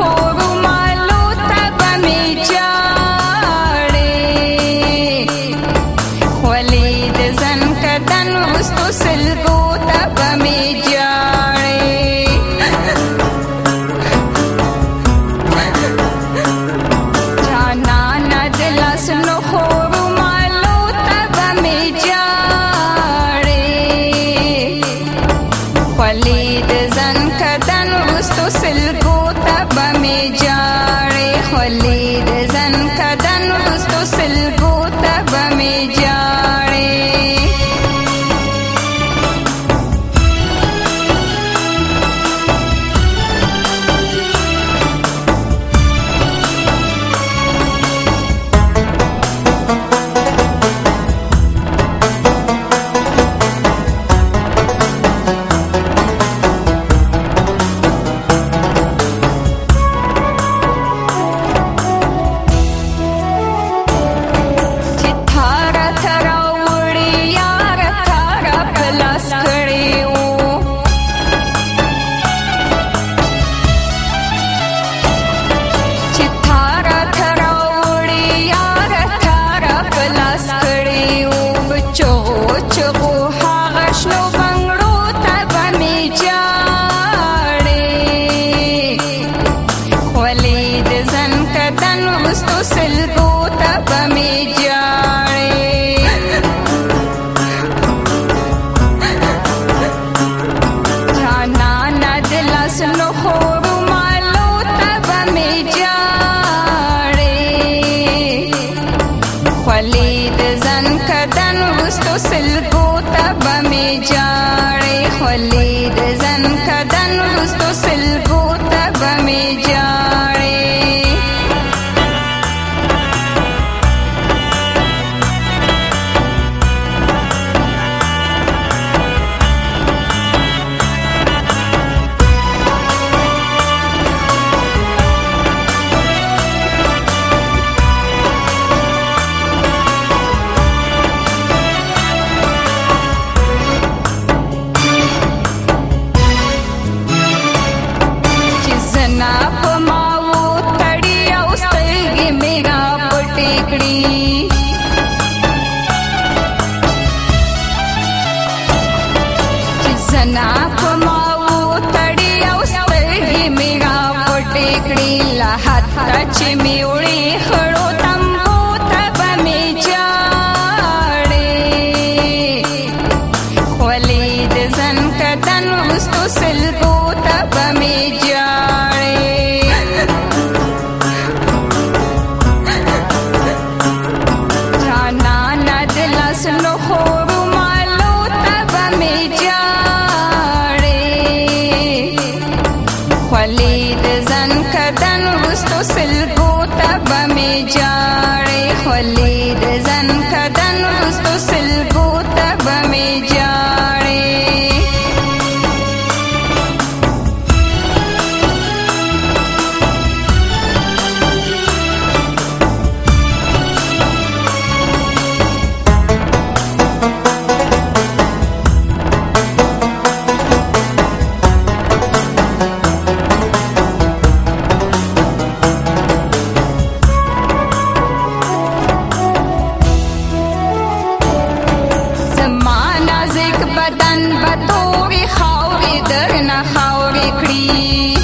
خورو مالو تب می جاړې خولې د زن کدن وستو سلګو تب می جاړې جانا ند لاسنو خورو مالو تب می جاړې خولې د زن کدن وستو سلګو تب می جاړې خولې د زن کدن وستو سلګو تب می جاړې سلګو تب می جاړې جانا ند لاسنو خورو مالو تب می جاړې خولې د زن کدن وستو سلګو تب می جاړې خولې د زن کدن وستو سلګو تب می جاړې زنا پماو تړي او سترګې میرا پټې کړې لا حد چې می وړي خړو تمبو تب می جاړې خولې د زن کدن وستو سلګو تب می جاړې جانا ند لاسنو خورو مالو تب می جاړې خولې د زن کدن وستو سلګو تب می جاړې خولې د زن کدن وستو سلګو تب می جاړې بدن بتوغي خاوري درنه خاوري کړی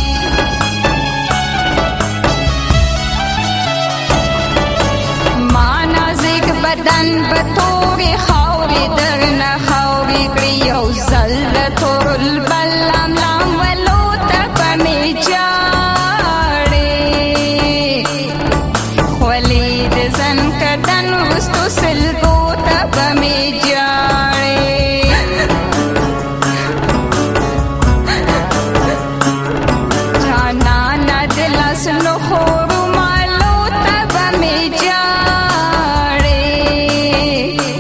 ما نازک بدن بتوغي خاوري درنه خاوري کړی یو زل تور البلم لام ولو تب می جاړې خولې د زن کدن وستو سلګو تب می جاړې لاسنو خورو مالو تب می جاړې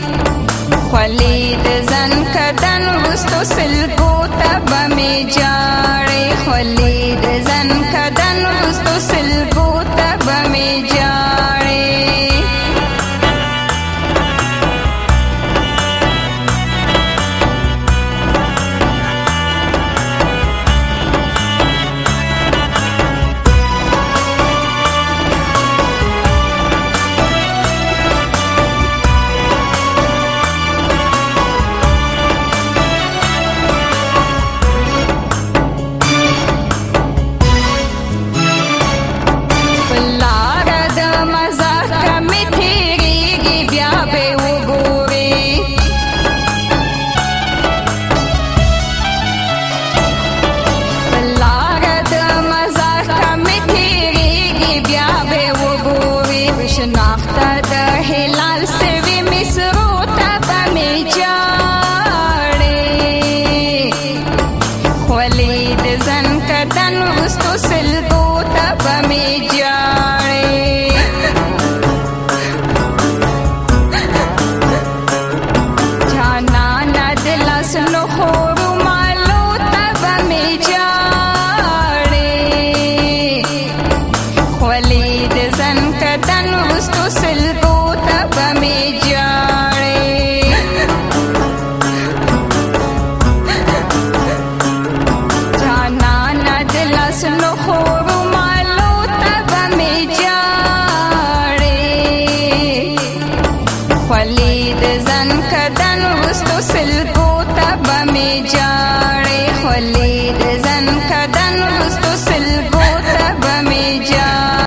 में जा